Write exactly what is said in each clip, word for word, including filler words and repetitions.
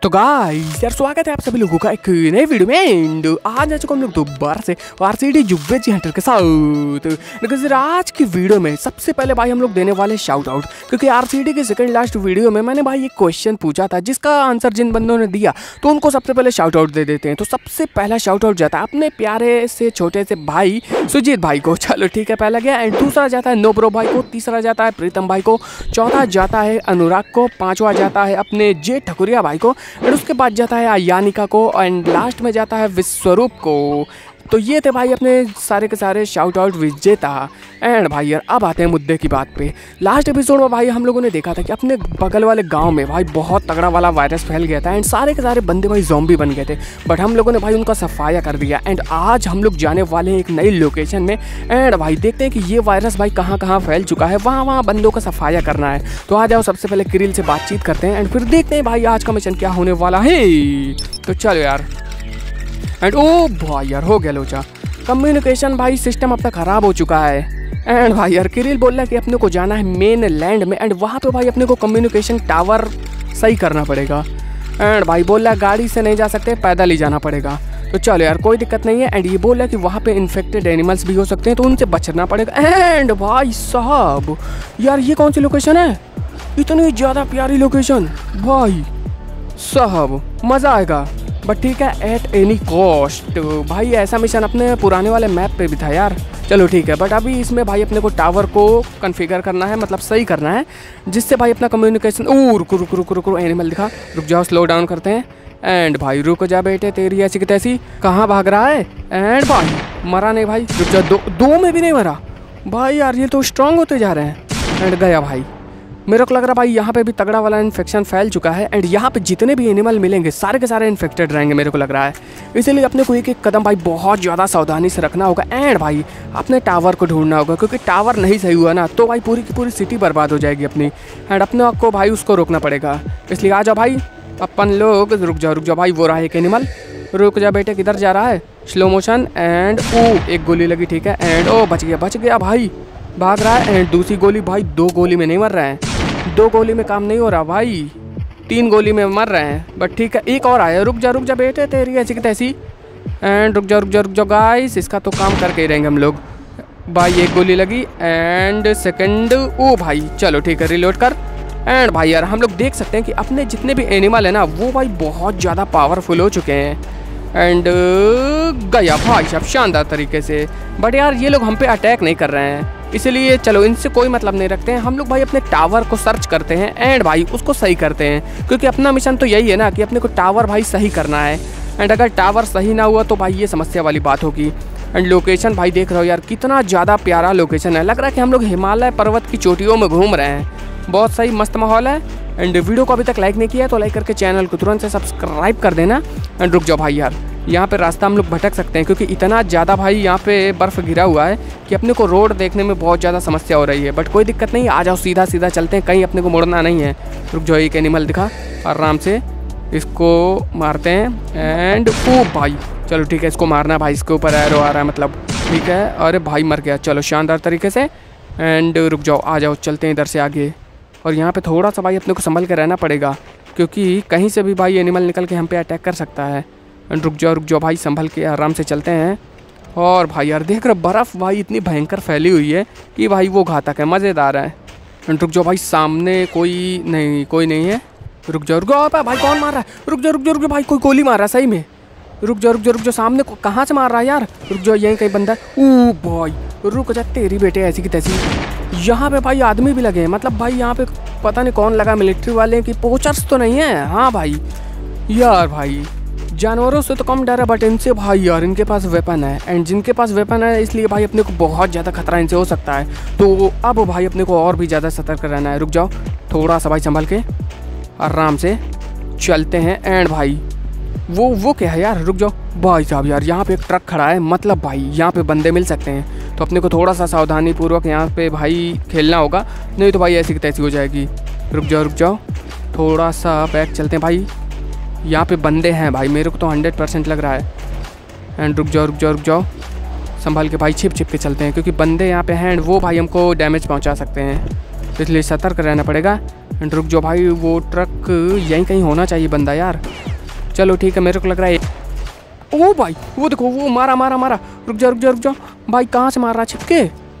तो गाइस यार स्वागत है आप सभी लोगों का एक नए वीडियो में। एंड आज आ चुका हम लोग दोबारा से आरसीडी जुब्बे हंटर के साथ। लेकिन आज की वीडियो में सबसे पहले भाई हम लोग देने वाले शाउट आउट, क्योंकि आरसीडी के सेकंड लास्ट वीडियो में मैंने भाई एक क्वेश्चन पूछा था जिसका आंसर जिन बंदों ने दिया तो उनको सबसे पहले शाउट आउट दे देते हैं। तो सबसे पहला शाउट आउट जाता है अपने प्यारे से छोटे से भाई सुजीत भाई को। चलो ठीक है, पहला गया। एंड दूसरा जाता है नोब्रो भाई को, तीसरा जाता है प्रीतम भाई को, चौथा जाता है अनुराग को, पांचवा जाता है अपने जे ठकुरिया भाई को, एंड उसके बाद जाता है यानिका को, एंड लास्ट में जाता है विश्वरूप को। तो ये थे भाई अपने सारे के सारे शाउट आउट विजेता। एंड भाई यार अब आते हैं मुद्दे की बात पे। लास्ट एपिसोड में भाई हम लोगों ने देखा था कि अपने बगल वाले गांव में भाई बहुत तगड़ा वाला वायरस फैल गया था एंड सारे के सारे बंदे भाई ज़ॉम्बी बन गए थे, बट हम लोगों ने भाई उनका सफाया कर दिया। एंड आज हम लोग जाने वाले हैं एक नई लोकेशन में। एंड भाई देखते हैं कि ये वायरस भाई कहाँ कहाँ फैल चुका है, वहाँ वहाँ बंदों का सफाया करना है। तो आ जाओ सबसे पहले किरिल से बातचीत करते हैं एंड फिर देखते हैं भाई आज का मिशन क्या होने वाला है। तो चलो यार। एंड ओ भाई यार हो गया लोचा, कम्युनिकेशन भाई सिस्टम अब तक ख़राब हो चुका है। एंड भाई यार किरिल बोल रहा है कि अपने को जाना है मेन लैंड में एंड वहाँ पे भाई अपने को कम्युनिकेशन टावर सही करना पड़ेगा। एंड भाई बोल रहा है गाड़ी से नहीं जा सकते, पैदल ही जाना पड़ेगा। तो चलो यार कोई दिक्कत नहीं है। एंड ये बोल रहा है कि वहाँ पे इन्फेक्टेड एनिमल्स भी हो सकते हैं तो उनसे बचना पड़ेगा। एंड भाई साहब यार ये कौन सी लोकेशन है, इतनी ज़्यादा प्यारी लोकेशन भाई साहब, मज़ा आएगा। बट ठीक है एट एनी कॉस्ट। भाई ऐसा मिशन अपने पुराने वाले मैप पे भी था यार। चलो ठीक है, बट अभी इसमें भाई अपने को टावर को कॉन्फ़िगर करना है, मतलब सही करना है, जिससे भाई अपना कम्युनिकेशन। ओ रुको रुको रुको रुको एनिमल दिखा, रुक जाओ स्लो डाउन करते हैं। एंड भाई रुक जा बेटे, तेरी ऐसी की तैसी कहाँ भाग रहा है। एंड भाई मरा नहीं भाई, रुक जा, दो दो में भी नहीं मरा भाई यार, ये तो स्ट्रांग होते जा रहे हैं। एंड गया भाई, मेरे को लग रहा भाई यहाँ पे भी तगड़ा वाला इन्फेक्शन फैल चुका है एंड यहाँ पे जितने भी एनिमल मिलेंगे सारे के सारे इन्फेक्टेड रहेंगे मेरे को लग रहा है। इसीलिए अपने को एक एक कदम भाई बहुत ज़्यादा सावधानी से रखना होगा। एंड भाई अपने टावर को ढूंढना होगा, क्योंकि टावर नहीं सही हुआ ना तो भाई पूरी की पूरी सिटी बर्बाद हो जाएगी अपनी। एंड अपने आप को भाई उसको रोकना पड़ेगा। इसलिए आ जाओ भाई अपन लोग। रुक जाओ रुक जाओ भाई, वो रहा एक एनिमल, रुक जा बेटे, किधर जा रहा है, स्लो मोशन। एंड ओ एक गोली लगी, ठीक है। एंड ओ बच गया बच गया भाई, भाग रहा है। एंड दूसरी गोली भाई, दो गोली में नहीं मर रहा है, दो गोली में काम नहीं हो रहा भाई, तीन गोली में मर रहे हैं। बट ठीक है एक और आया, रुक जा रुक जा बेटे, तेरी ऐसी की तैसी। एंड रुक जा रुक जा रुक जा गाइस, इसका तो काम करके ही रहेंगे हम लोग भाई। एक गोली लगी एंड सेकंड, ओ भाई चलो ठीक है रिलोड कर। एंड भाई यार हम लोग देख सकते हैं कि अपने जितने भी एनिमल है ना वो भाई बहुत ज़्यादा पावरफुल हो चुके हैं। एंड गया भाई साहब शानदार तरीके से। बट यार ये लोग हम पे अटैक नहीं कर रहे हैं, इसलिए चलो इनसे कोई मतलब नहीं रखते हैं। हम लोग भाई अपने टावर को सर्च करते हैं एंड भाई उसको सही करते हैं, क्योंकि अपना मिशन तो यही है ना कि अपने को टावर भाई सही करना है। एंड अगर टावर सही ना हुआ तो भाई ये समस्या वाली बात होगी। एंड लोकेशन भाई देख रहे हो यार कितना ज़्यादा प्यारा लोकेशन है, लग रहा है कि हम लोग हिमालय पर्वत की चोटियों में घूम रहे हैं। बहुत सही मस्त माहौल है। एंड वीडियो को अभी तक लाइक नहीं किया तो लाइक करके चैनल को तुरंत से सब्सक्राइब कर देना। एंड रुक जाओ भाई यार, यहाँ पे रास्ता हम लोग भटक सकते हैं, क्योंकि इतना ज़्यादा भाई यहाँ पे बर्फ़ गिरा हुआ है कि अपने को रोड देखने में बहुत ज़्यादा समस्या हो रही है। बट कोई दिक्कत नहीं, आ जाओ सीधा सीधा चलते हैं, कहीं अपने को मुड़ना नहीं है। रुक जाओ एक एनिमल दिखा, आराम से इसको मारते हैं। एंड ओ भाई चलो ठीक है, इसको मारना भाई, इसके ऊपर एरो आ रहा है मतलब, ठीक है। अरे भाई मर गया, चलो शानदार तरीके से। एंड रुक जाओ आ जाओ चलते हैं इधर से आगे। और यहाँ पे थोड़ा सा भाई अपने को संभल के रहना पड़ेगा, क्योंकि कहीं से भी भाई एनिमल निकल के हम पे अटैक कर सकता है। एंड रुक जाओ रुक जाओ भाई, संभल के आराम से चलते हैं। और भाई यार देख रहे बर्फ़ भाई इतनी भयंकर फैली हुई है कि भाई वो घातक है, मज़ेदार है। एंड रुक जाओ भाई, सामने कोई नहीं कोई नहीं है। रुक जाओ रुक जाओ भाई, कौन मार रहा है, रुक जाओ रुक जाओ रुक जाओ भाई, कोई गोली मार रहा है सही में। रुक जाओ रुक जाओ रुक जाओ, सामने को कहाँ से मार रहा है यार, रुक जाओ यहीं कहीं बंदा है। ओ भाई रुक जा, तेरी बेटे ऐसी की तैसी। यहाँ पे भाई आदमी भी लगे हैं, मतलब भाई यहाँ पे पता नहीं कौन लगा, मिलिट्री वाले की पोचर्स तो नहीं है। हाँ भाई यार भाई जानवरों से तो कम डर है, बट इनसे भाई यार इनके पास वेपन है। एंड जिनके पास वेपन है इसलिए भाई अपने को बहुत ज़्यादा खतरा इनसे हो सकता है। तो अब भाई अपने को और भी ज़्यादा सतर्क रहना है। रुक जाओ थोड़ा सा भाई संभल के आराम से चलते हैं। एंड भाई वो वो क्या है यार, रुक जाओ भाई साहब यार, यहाँ पे एक ट्रक खड़ा है, मतलब भाई यहाँ पे बंदे मिल सकते हैं। तो अपने को थोड़ा सा सावधानी पूर्वक यहाँ पे भाई खेलना होगा, नहीं तो भाई ऐसी की तैसी हो जाएगी। रुक जाओ रुक जाओ थोड़ा सा बैक चलते हैं भाई, यहाँ पे बंदे हैं भाई, मेरे को तो हंड्रेड परसेंट लग रहा है। एंड रुक जाओ रुक जाओ रुक जाओ संभाल के भाई, छिप छिप के चलते हैं, क्योंकि बंदे यहाँ पे हैं एंड वो भाई हमको डैमेज पहुँचा सकते हैं। तो इसलिए सतर्क रहना पड़ेगा। एंड रुक जाओ भाई, वो ट्रक यहीं कहीं होना चाहिए बंदा यार। चलो ठीक है, मेरे को लग रहा है। ओ भाई वो देखो, वो मारा मारा मारा। रुक जा रुक जा रुक जा भाई, कहाँ से मार रहा छिपके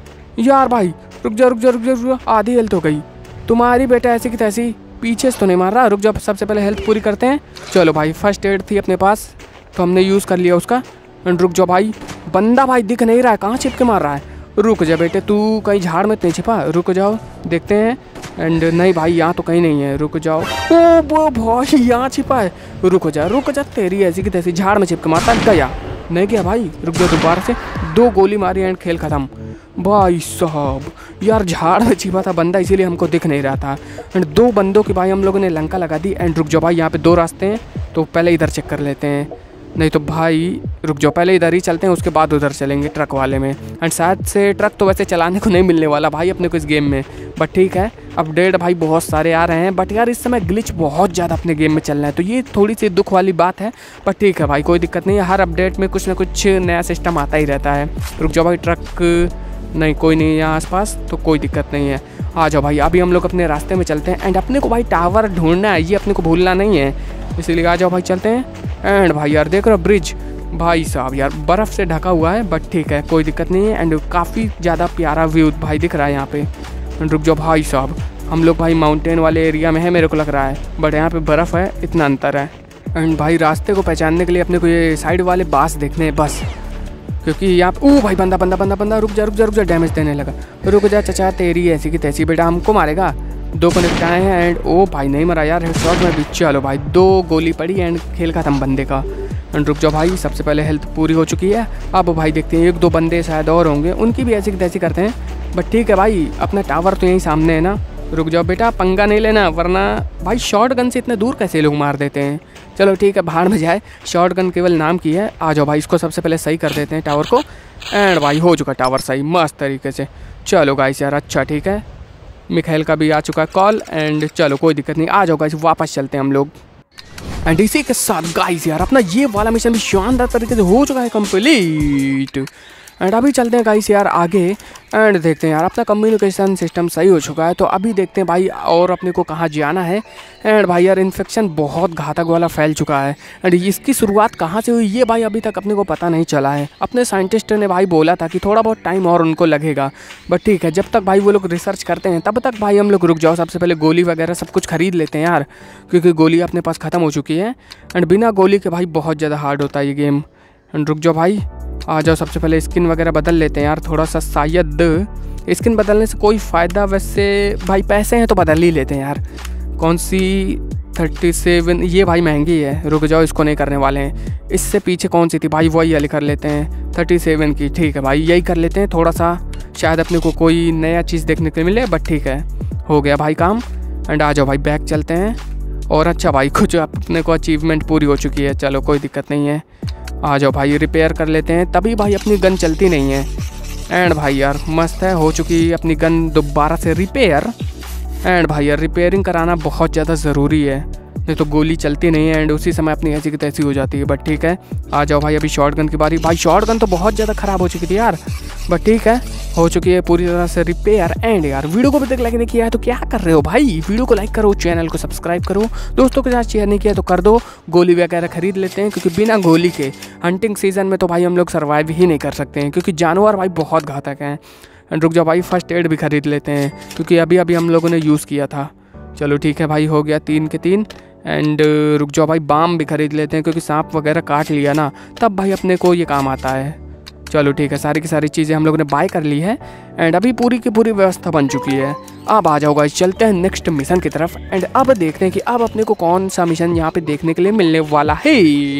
यार भाई। रुक जा रुक जा रुक जा रुक जा, आधी हेल्थ हो गई तुम्हारी बेटा, ऐसी की तैसी। पीछे से तो नहीं मार रहा। रुक जा, सबसे पहले हेल्थ पूरी करते हैं। चलो भाई, फर्स्ट एड थी अपने पास तो हमने यूज़ कर लिया उसका। एंड रुक जाओ भाई, बंदा भाई दिख नहीं रहा है, कहाँ छिप के मार रहा है। रुक जा बेटे, तू कहीं झाड़ में नहीं छिपा। रुक जाओ देखते हैं। एंड नहीं भाई, यहाँ तो कहीं नहीं है। रुक जाओ। ओ वो भाई यहाँ छिपा है। रुक जा रुक जा, तेरी ऐसी की तैसी झाड़ में छिप के मारता गया। नहीं गया भाई, रुक जाओ, दोबारा से दो गोली मारी एंड खेल ख़त्म। भाई साहब यार, झाड़ में छिपा था बंदा, इसीलिए हमको दिख नहीं रहा था। एंड दो बंदों की भाई हम लोगों ने लंका लगा दी। एंड रुक जाओ भाई, यहाँ पे दो रास्ते हैं तो पहले इधर चेक कर लेते हैं। नहीं तो भाई रुक जाओ, पहले इधर ही चलते हैं, उसके बाद उधर चलेंगे ट्रक वाले में। एंड शायद से ट्रक तो वैसे चलाने को नहीं मिलने वाला भाई अपने को इस गेम में, बट ठीक है। अपडेट भाई बहुत सारे आ रहे हैं, बट यार इस समय ग्लिच बहुत ज़्यादा अपने गेम में चल रहा है, तो ये थोड़ी सी दुख वाली बात है। पर ठीक है भाई, कोई दिक्कत नहीं है, हर अपडेट में कुछ ना कुछ नया सिस्टम आता ही रहता है। रुक जाओ भाई, ट्रक नहीं कोई नहीं है यहाँ आसपास, तो कोई दिक्कत नहीं है। आ जाओ भाई, अभी हम लोग अपने रास्ते में चलते हैं। एंड अपने को भाई टावर ढूंढना है, ये अपने को भूलना नहीं है, इसीलिए आ जाओ भाई चलते हैं। एंड भाई यार देख रहे हो ब्रिज, भाई साहब यार बर्फ़ से ढका हुआ है, बट ठीक है कोई दिक्कत नहीं है। एंड काफ़ी ज़्यादा प्यारा व्यू भाई दिख रहा है यहाँ पे। एंड रुक जाओ भाई साहब, हम लोग भाई माउंटेन वाले एरिया में है मेरे को लग रहा है, बट यहाँ पे बर्फ़ है, इतना अंतर है। एंड भाई रास्ते को पहचानने के लिए अपने को ये साइड वाले बास देखने हैं बस, क्योंकि यहाँ पे ओ भाई बंदा बंदा बंदा बंदा। रुक जा रुक जा रुक जा, डैमेज देने लगा। रुक जा चचा, तेरी ऐसी की तैसी बेटा, हमको मारेगा। दो को निपटाए हैं। एंड ओ भाई नहीं मरा यार, हेडशॉट में भी। चलो भाई, दो गोली पड़ी एंड खेल खत्म बंदे का। एंड रुक जाओ भाई, सबसे पहले हेल्थ पूरी हो चुकी है। अब भाई देखते हैं, एक दो बंदे शायद और होंगे, उनकी भी ऐसी की तैसी करते हैं। बट ठीक है भाई, अपना टावर तो यहीं सामने है ना। रुक जाओ बेटा, पंगा नहीं लेना, वरना भाई शॉर्ट गन से इतने दूर कैसे लोग मार देते हैं। चलो ठीक है, भाड़ में जाए, शॉर्ट गन केवल नाम की है। आ जाओ भाई, इसको सबसे पहले सही कर देते हैं टावर को। एंड भाई हो चुका टावर सही मस्त तरीके से। चलो गाइस यार, अच्छा ठीक है, मिखाइल का भी आ चुका है कॉल। एंड चलो कोई दिक्कत नहीं, आ जाओ गाइस, वापस चलते हैं हम लोग। एंड इसी के साथ गाइस यार, अपना ये वाला मिशन भी शानदार तरीके से हो चुका है कंप्लीट। एंड अभी चलते हैं गाइस यार आगे, एंड देखते हैं यार, अपना कम्युनिकेशन सिस्टम सही हो चुका है। तो अभी देखते हैं भाई और अपने को कहाँ जाना है। एंड भाई यार, इन्फेक्शन बहुत घातक वाला फैल चुका है। एंड इसकी शुरुआत कहाँ से हुई ये भाई अभी तक अपने को पता नहीं चला है। अपने साइंटिस्ट ने भाई बोला था कि थोड़ा बहुत टाइम और उनको लगेगा, बट ठीक है, जब तक भाई वो लोग रिसर्च करते हैं तब तक भाई हम लोग रुक जाओ। सबसे पहले गोली वगैरह सब कुछ खरीद लेते हैं यार, क्योंकि गोली अपने पास ख़त्म हो चुकी है। एंड बिना गोली के भाई बहुत ज़्यादा हार्ड होता है ये गेम। एंड रुक जाओ भाई, आ जाओ, सबसे पहले स्किन वगैरह बदल लेते हैं यार थोड़ा सा। शायद स्किन बदलने से कोई फ़ायदा, वैसे भाई पैसे हैं तो बदल ही लेते हैं यार। कौन सी थर्टी सेवन, ये भाई महंगी है, रुक जाओ, इसको नहीं करने वाले हैं। इससे पीछे कौन सी थी भाई, वही वाली कर लेते हैं, थर्टी सेवन की। ठीक है भाई, यही कर लेते हैं, थोड़ा सा शायद अपने को कोई नया चीज़ देखने को मिले, बट ठीक है, हो गया भाई काम। एंड आ जाओ भाई, बैक चलते हैं। और अच्छा भाई, कुछ अपने को अचीवमेंट पूरी हो चुकी है, चलो कोई दिक्कत नहीं है। आ जाओ भाई, रिपेयर कर लेते हैं, तभी भाई अपनी गन चलती नहीं है। एंड भाई यार मस्त है, हो चुकी अपनी गन दोबारा से रिपेयर। एंड भाई यार, रिपेयरिंग कराना बहुत ज़्यादा ज़रूरी है, नहीं तो गोली चलती नहीं है एंड उसी समय अपनी ऐसी की तैसी हो जाती है। बट ठीक है, आ जाओ भाई, अभी शॉर्ट गन की बारी। भाई शॉर्ट गन तो बहुत ज़्यादा ख़राब हो चुकी थी यार, बट ठीक है, हो चुकी है पूरी तरह से रिपेयर। एंड यार, वीडियो को अभी तक लाइक नहीं किया है तो क्या कर रहे हो भाई, वीडियो को लाइक करो, चैनल को सब्सक्राइब करो, दोस्तों के साथ शेयर नहीं किया तो कर दो। गोली वगैरह खरीद लेते हैं, क्योंकि बिना गोली के हंटिंग सीजन में तो भाई हम लोग सर्वाइव ही नहीं कर सकते हैं, क्योंकि जानवर भाई बहुत घातक हैं। एंड रुक जाओ भाई, फर्स्ट एड भी खरीद लेते हैं, क्योंकि अभी अभी हम लोगों ने यूज़ किया था। चलो ठीक है भाई, हो गया तीन के तीन। एंड रुक जाओ भाई, बाम भी खरीद लेते हैं, क्योंकि सांप वगैरह काट लिया ना तब भाई अपने को ये काम आता है। चलो ठीक है, सारी की सारी चीज़ें हम लोगों ने बाय कर ली है। एंड अभी पूरी की पूरी व्यवस्था बन चुकी है। अब आ जाओ गाइस, चलते हैं नेक्स्ट मिशन की तरफ। एंड अब देखते हैं कि अब अपने को कौन सा मिशन यहाँ पे देखने के लिए मिलने वाला है।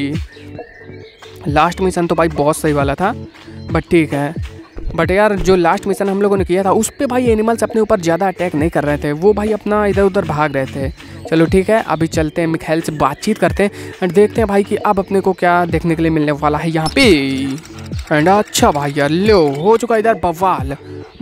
लास्ट मिशन तो भाई बहुत सही वाला था, बट ठीक है, बट यार जो लास्ट मिशन हम लोगों ने किया था उस पर भाई एनिमल्स अपने ऊपर ज़्यादा अटैक नहीं कर रहे थे, वो भाई अपना इधर उधर भाग रहे थे। चलो ठीक है, अभी चलते हैं, मिखाइल से बातचीत करते हैं एंड देखते हैं भाई कि अब अपने को क्या देखने के लिए मिलने वाला है यहाँ पे। एंड अच्छा भाई यार, लो हो चुका इधर बवाल,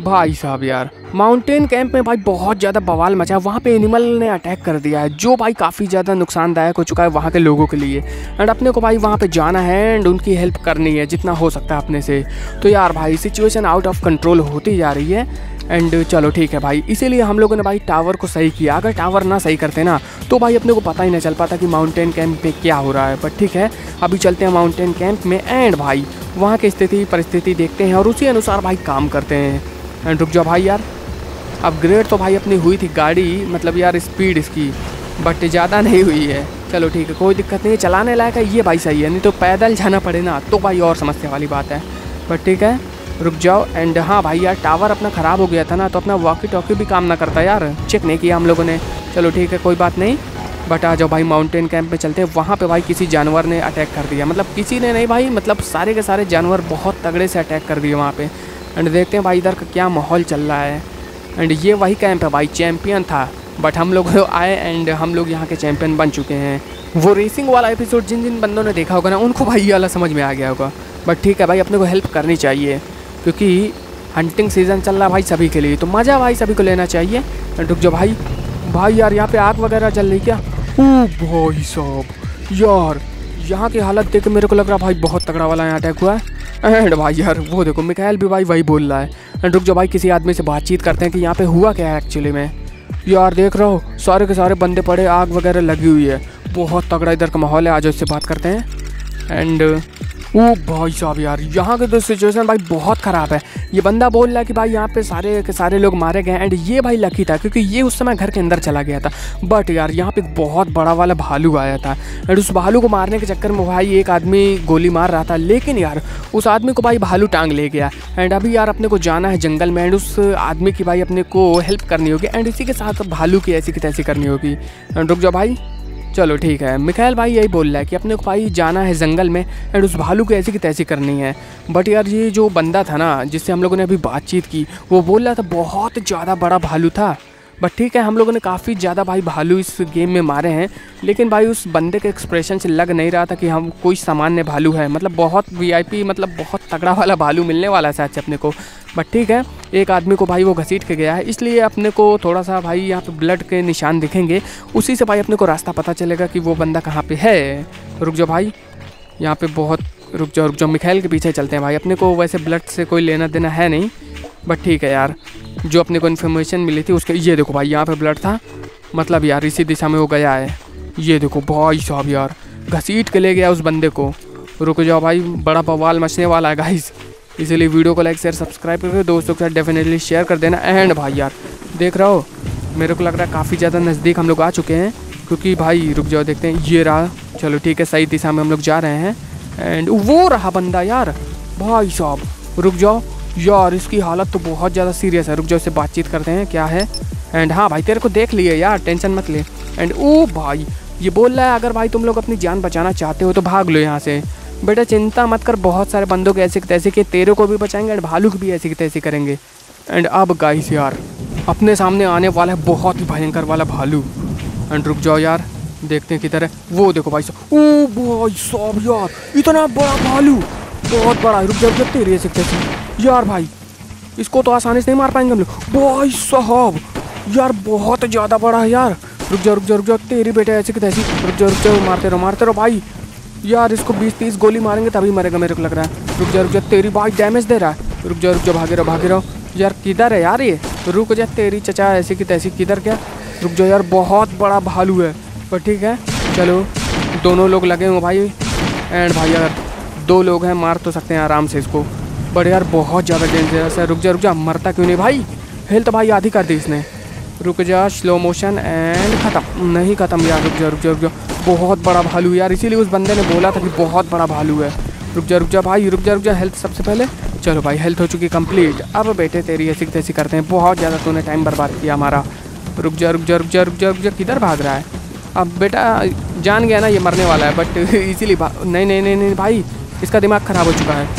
भाई साहब यार माउंटेन कैंप में भाई बहुत ज़्यादा बवाल मचा है। वहाँ पे एनिमल ने अटैक कर दिया है जो भाई काफ़ी ज़्यादा नुकसानदायक हो चुका है वहाँ के लोगों के लिए। एंड अपने को भाई वहाँ पे जाना है एंड उनकी हेल्प करनी है जितना हो सकता है अपने से। तो यार भाई सिचुएशन आउट ऑफ कंट्रोल होती जा रही है। एंड चलो ठीक है भाई, इसीलिए हम लोगों ने भाई टावर को सही किया। अगर टावर ना सही करते ना तो भाई अपने को पता ही नहीं चल पाता कि माउंटेन कैंप पे क्या हो रहा है। बट ठीक है, अभी चलते हैं माउंटेन कैंप में एंड भाई वहाँ की स्थिति परिस्थिति देखते हैं और उसी अनुसार भाई काम करते हैं। एंड रुक जाओ भाई यार, अपग्रेड तो भाई अपनी हुई थी गाड़ी, मतलब यार स्पीड इसकी, बट ज़्यादा नहीं हुई है। चलो ठीक है, कोई दिक्कत नहीं है, चलाने लायक है ये भाई सही है। नहीं तो पैदल जाना पड़े ना तो भाई और समस्या वाली बात है। बट ठीक है रुक जाओ। एंड हाँ भाई यार टावर अपना ख़राब हो गया था ना तो अपना वॉकी टॉकी भी काम ना करता यार, चेक नहीं किया हम लोगों ने। चलो ठीक है कोई बात नहीं, बट आ जाओ भाई माउंटेन कैंप में चलते हैं। वहाँ पे भाई किसी जानवर ने अटैक कर दिया, मतलब किसी ने नहीं भाई, मतलब सारे के सारे जानवर बहुत तगड़े से अटैक कर दिए वहाँ पे। एंड देखते हैं भाई इधर का क्या माहौल चल रहा है। एंड ये वही कैंप है भाई, चैम्पियन था बट हम लोग आए एंड हम लोग यहाँ के चैम्पियन बन चुके हैं। वो रेसिंग वाला एपिसोड जिन जिन बंदों ने देखा होगा ना उनको भाई ये वाला समझ में आ गया होगा। बट ठीक है भाई, अपने को हेल्प करनी चाहिए क्योंकि हंटिंग सीज़न चल रहा है भाई सभी के लिए, तो मज़ा भाई सभी को लेना चाहिए। रुक जाओ भाई, भाई यार यहाँ पे आग वगैरह चल रही क्या? ओ भाई साहब यार यहाँ की हालत देख के मेरे को लग रहा भाई बहुत तगड़ा वाला यहाँ अटैक हुआ है। एंड भाई यार वो देखो मिकाएल भी भाई वही बोल रहा है। एंड रुक जाओ भाई, किसी आदमी से बातचीत करते हैं कि यहाँ पे हुआ क्या है एक्चुअली में। यार देख रहा हो सारे के सारे बंदे पड़े, आग वगैरह लगी हुई है, बहुत तगड़ा इधर का माहौल है। आज उससे बात करते हैं। एंड ओ भाई साहब यार यहाँ की तो सिचुएशन भाई बहुत ख़राब है। ये बंदा बोल रहा है कि भाई यहाँ पे सारे के सारे लोग मारे गए। एंड ये भाई लकी था क्योंकि ये उस समय घर के अंदर चला गया था। बट यार यहाँ पे बहुत बड़ा वाला भालू आया था एंड उस भालू को मारने के चक्कर में भाई एक आदमी गोली मार रहा था, लेकिन यार उस आदमी को भाई भालू टांग ले गया। एंड अभी यार अपने को जाना है जंगल में एंड उस आदमी की भाई अपने को हेल्प करनी होगी एंड इसी के साथ भालू की ऐसी की तैसी करनी होगी। एंड रुक जाओ भाई, चलो ठीक है, मिकाएल भाई यही बोल रहा है कि अपने को भाई जाना है जंगल में एंड उस भालू को ऐसी की तैसी करनी है। बट यार ये जो बंदा था ना जिससे हम लोगों ने अभी बातचीत की वो बोल रहा था बहुत ज़्यादा बड़ा भालू था। बट ठीक है, हम लोगों ने काफ़ी ज़्यादा भाई भालू इस गेम में मारे हैं, लेकिन भाई उस बंदे के एक्सप्रेशन से लग नहीं रहा था कि हम कोई सामान्य भालू है। मतलब बहुत वीआईपी, मतलब बहुत तगड़ा वाला भालू मिलने वाला है शायद से अपने को। बट ठीक है, एक आदमी को भाई वो घसीट के गया है, इसलिए अपने को थोड़ा सा भाई यहाँ पे ब्लड के निशान दिखेंगे, उसी से भाई अपने को रास्ता पता चलेगा कि वो बंदा कहाँ पे है। रुक जाओ भाई, यहाँ पे बहुत रुक जाओ रुक जाओ मिकाएल के पीछे चलते हैं भाई। अपने को वैसे ब्लड से कोई लेना देना है नहीं, बट ठीक है यार जो अपने को इन्फॉर्मेशन मिली थी उसके, ये देखो भाई यहाँ पे ब्लड था, मतलब यार इसी दिशा में वो गया है। ये देखो भाई साहब यार घसीट के ले गया उस बंदे को। रुक जाओ भाई, बड़ा बवाल मचने वाला है गाइस, इसीलिए वीडियो को लाइक शेयर सब्सक्राइब करके दोस्तों के साथ डेफिनेटली शेयर कर देना। एंड भाई यार देख रहा हो, मेरे को लग रहा है काफ़ी ज़्यादा नज़दीक हम लोग आ चुके हैं, क्योंकि भाई रुक जाओ देखते हैं, ये रहा। चलो ठीक है, सही दिशा में हम लोग जा रहे हैं। एंड वो रहा बंदा यार, भाई साहब रुक जाओ यार, इसकी हालत तो बहुत ज़्यादा सीरियस है। रुक जाओ, इससे बातचीत करते हैं क्या है। एंड हाँ भाई तेरे को देख लिए यार, टेंशन मत ले। एंड ओ भाई ये बोल रहा है अगर भाई तुम लोग अपनी जान बचाना चाहते हो तो भाग लो यहाँ से। बेटा चिंता मत कर, बहुत सारे बंदों के ऐसे तैसे के तेरे को भी बचाएंगे एंड भालू की भी ऐसी की तैसी करेंगे। एंड अब गाइस यार अपने सामने आने वाला है बहुत ही भयंकर वाला भालू। एंड रुक जाओ यार, देखते हैं किधर है। वो देखो भाई साहब, ओ भाई साहब यार इतना बड़ा भालू, बहुत बड़ा। रुक जाओ, जब तेरी ऐसी तैसी यार, भाई इसको तो आसानी से नहीं मार पाएंगे हम लोग। भाई साहब यार बहुत ज़्यादा बड़ा है यार। रुक जाओ रुक जाओ रुक जाओ, तेरी बेटे ऐसी की तैसी। रुक जाओ रुक जाओ, मारते रहो मारते रहो भाई यार, इसको बीस तीस गोली मारेंगे तभी मरेगा मेरे को लग रहा है। रुक जाओ रुक जाओ, तेरी भाई डैमेज दे रहा है। रुक जाओ रुक जाओ, भागे रहो भागे रहो यार, किधर है यार ये? रुक जा, तेरी चचा ऐसी की तैसी किधर क्या? रुक जाओ यार, बहुत बड़ा भालू है। पर ठीक है चलो, दोनों लोग लगे हुए भाई। एंड भाई अगर दो लोग हैं मार तो सकते हैं आराम से इसको, बट यार बहुत ज़्यादा डेंजरस है। रुक जा रुक जा, मरता क्यों नहीं भाई? हेल्थ भाई आधी कर दी इसने। रुक जा, स्लो मोशन एंड ख़त्म। नहीं ख़त्म यार, रुक जा रुक जा रुक जा, बहुत बड़ा भालू यार, इसीलिए उस बंदे ने बोला था कि बहुत बड़ा भालू है। रुक जा रुक जा भाई, रुक जा रुक जा, हेल्थ सबसे पहले। चलो भाई हेल्थ हो चुकी कंप्लीट। अब बेटे तेरी ऐसी तैसी करते हैं, बहुत ज़्यादा तूने टाइम बर्बाद किया हमारा। रुक जा रुक जा रुक जा रुक जा रुक जा, किधर भाग रहा है? अब बेटा जान गया ना ये मरने वाला है, बट इसीलिए नहीं नहीं नहीं नहीं भाई, इसका दिमाग ख़राब हो चुका है।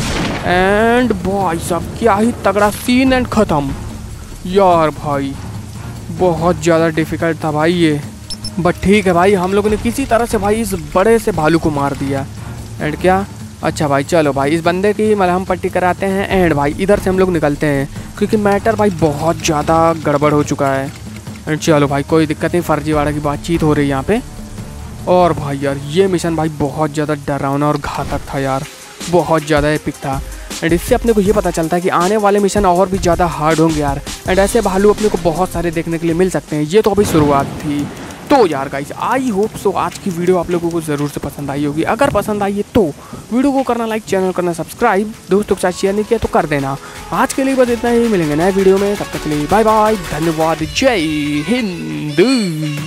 एंड भाई साहब क्या ही तगड़ा सीन एंड ख़त्म यार, भाई बहुत ज़्यादा डिफ़िकल्ट था भाई ये, बट ठीक है भाई हम लोगों ने किसी तरह से भाई इस बड़े से भालू को मार दिया। एंड क्या अच्छा भाई चलो भाई इस बंदे की मलहम पट्टी कराते हैं एंड भाई इधर से हम लोग निकलते हैं क्योंकि मैटर भाई बहुत ज़्यादा गड़बड़ हो चुका है। एंड चलो भाई कोई दिक्कत नहीं, फर्जीवाड़ा की बातचीत हो रही है यहाँ पे। और भाई यार ये मिशन भाई बहुत ज़्यादा डरावना और घातक था यार, बहुत ज़्यादा एपिक था। एंड इससे अपने को ये पता चलता है कि आने वाले मिशन और भी ज़्यादा हार्ड होंगे यार। एंड ऐसे भालू अपने को बहुत सारे देखने के लिए मिल सकते हैं। ये तो अभी शुरुआत थी। तो यार गाइस आई होप सो आज की वीडियो आप लोगों को ज़रूर से पसंद आई होगी। अगर पसंद आई है तो वीडियो को करना लाइक, चैनल करना सब्सक्राइब, दोस्तों के साथ शेयर नहीं किया तो कर देना। आज के लिए बस इतना ही, मिलेंगे नए वीडियो में, तब तक के लिए बाय बाय, धन्यवाद, जय हिंद।